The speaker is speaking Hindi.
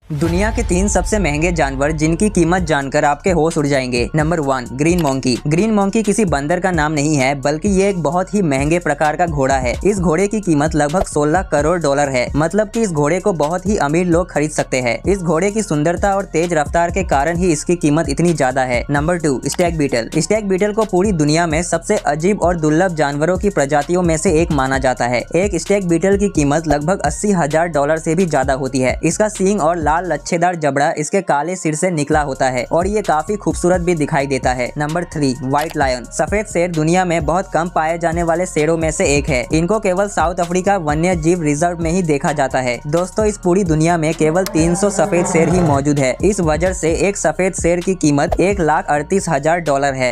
दुनिया के 3 सबसे महंगे जानवर जिनकी कीमत जानकर आपके होश उड़ जाएंगे। Number 1, green monkey. Green monkey किसी बंदर का नाम नहीं है, बल्कि ये एक बहुत ही महंगे प्रकार का घोड़ा है। इस घोड़े की कीमत लगभग 16 करोड़ डॉलर है। मतलब कि इस घोड़े को बहुत ही अमीर लोग खरीद सकते हैं। इस घोड़े की सुंदरता और तेज रफ्तार के कारण ही इसकी कीमत इतनी ज्यादा है। Number 2, stag beetle. Stag beetle को पूरी दुनिया में सबसे अजीब और दुर्लभ जानवरों की प्रजातियों में से एक माना जाता है। एक स्टैग बीटल की कीमत लगभग 80,000 डॉलर से भी ज्यादा होती है। इसका सींग और लाल लच्छेदार जबड़ा इसके काले सिर से निकला होता है और ये काफी खूबसूरत भी दिखाई देता है। Number 3, white lion. सफेद शेर दुनिया में बहुत कम पाए जाने वाले शेरों में से एक है। इनको केवल साउथ अफ्रीका वन्य जीव रिजर्व में ही देखा जाता है। दोस्तों, इस पूरी दुनिया में केवल 300 सफेद शेर ही मौजूद है। इस वजह से एक सफेद शेर की कीमत 1,38,000 डॉलर है।